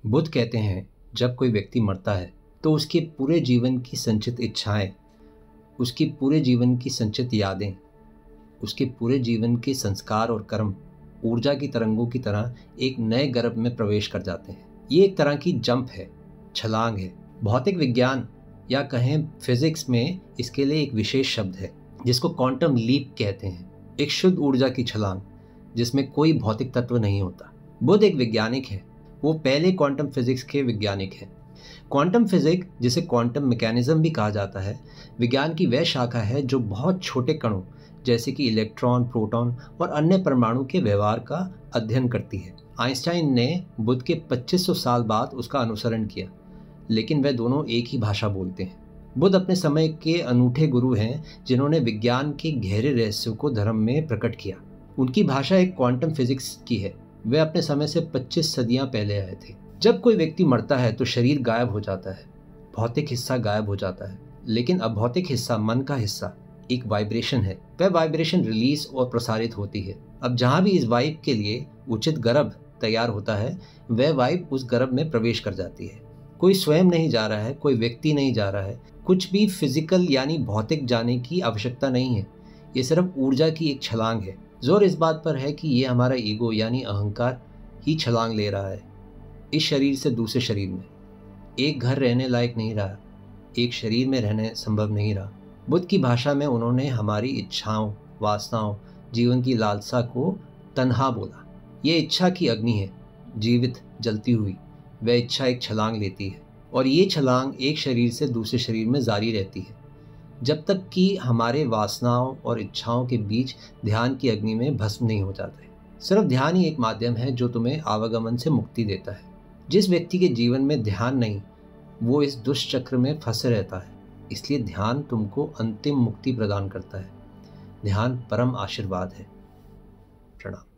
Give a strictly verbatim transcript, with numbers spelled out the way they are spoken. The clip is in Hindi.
बुद्ध कहते हैं जब कोई व्यक्ति मरता है तो उसके पूरे जीवन की संचित इच्छाएं, उसकी पूरे जीवन की संचित यादें, उसके पूरे जीवन के संस्कार और कर्म ऊर्जा की तरंगों की तरह एक नए गर्भ में प्रवेश कर जाते हैं। ये एक तरह की जंप है, छलांग है। भौतिक विज्ञान या कहें फिजिक्स में इसके लिए एक विशेष शब्द है जिसको क्वांटम लीप कहते हैं। एक शुद्ध ऊर्जा की छलांग जिसमें कोई भौतिक तत्व नहीं होता। बुद्ध एक वैज्ञानिक है, वो पहले क्वांटम फिजिक्स के वैज्ञानिक हैं। क्वांटम फिजिक्स, जिसे क्वांटम मैकेनिज्म भी कहा जाता है, विज्ञान की वह शाखा है जो बहुत छोटे कणों जैसे कि इलेक्ट्रॉन, प्रोटॉन और अन्य परमाणु के व्यवहार का अध्ययन करती है। आइंस्टाइन ने बुद्ध के पच्चीस सौ साल बाद उसका अनुसरण किया, लेकिन वह दोनों एक ही भाषा बोलते हैं। बुद्ध अपने समय के अनूठे गुरु हैं जिन्होंने विज्ञान के गहरे रहस्यों को धर्म में प्रकट किया। उनकी भाषा एक क्वांटम फिजिक्स की है। वे अपने समय से पच्चीस सदियां पहले आए थे। जब कोई व्यक्ति मरता है तो शरीर गायब हो जाता है, भौतिक हिस्सा गायब हो जाता है, लेकिन अभौतिक हिस्सा, मन का हिस्सा, एक वाइब्रेशन है। वह वाइब्रेशन रिलीज और प्रसारित होती है। अब जहां भी इस वाइब के लिए उचित गर्भ तैयार होता है, वह वाइब उस गर्भ में प्रवेश कर जाती है। कोई स्वयं नहीं जा रहा है, कोई व्यक्ति नहीं जा रहा है, कुछ भी फिजिकल यानी भौतिक जाने की आवश्यकता नहीं है। ये सिर्फ ऊर्जा की एक छलांग है। जोर इस बात पर है कि ये हमारा ईगो यानी अहंकार ही छलांग ले रहा है इस शरीर से दूसरे शरीर में। एक घर रहने लायक नहीं रहा, एक शरीर में रहने संभव नहीं रहा। बुद्ध की भाषा में उन्होंने हमारी इच्छाओं, वासनाओं, जीवन की लालसा को तन्हा बोला। ये इच्छा की अग्नि है, जीवित जलती हुई। वह इच्छा एक छलांग लेती है और ये छलांग एक शरीर से दूसरे शरीर में जारी रहती है जब तक कि हमारे वासनाओं और इच्छाओं के बीच ध्यान की अग्नि में भस्म नहीं हो जाते। सिर्फ ध्यान ही एक माध्यम है जो तुम्हें आवागमन से मुक्ति देता है। जिस व्यक्ति के जीवन में ध्यान नहीं, वो इस दुष्चक्र में फंसे रहता है। इसलिए ध्यान तुमको अंतिम मुक्ति प्रदान करता है। ध्यान परम आशीर्वाद है। प्रणाम।